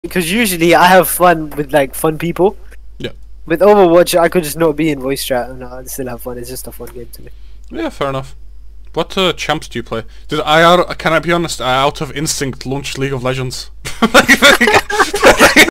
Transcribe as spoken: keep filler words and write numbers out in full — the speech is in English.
because usually I have fun with like fun people. Yeah. With Overwatch, I could just not be in voice chat and I'd still have fun. It's just a fun game to me. Yeah, fair enough. What uh, champs do you play? Did I? Out, can I be honest? I out of instinct launched League of Legends.